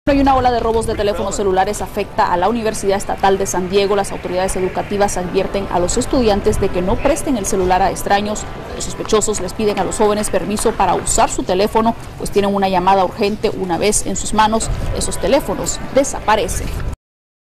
Hay una ola de robos de teléfonos celulares afecta a la Universidad Estatal de San Diego. Las autoridades educativas advierten a los estudiantes de que no presten el celular a extraños. Los sospechosos les piden a los jóvenes permiso para usar su teléfono, pues tienen una llamada urgente. Una vez en sus manos, esos teléfonos desaparecen.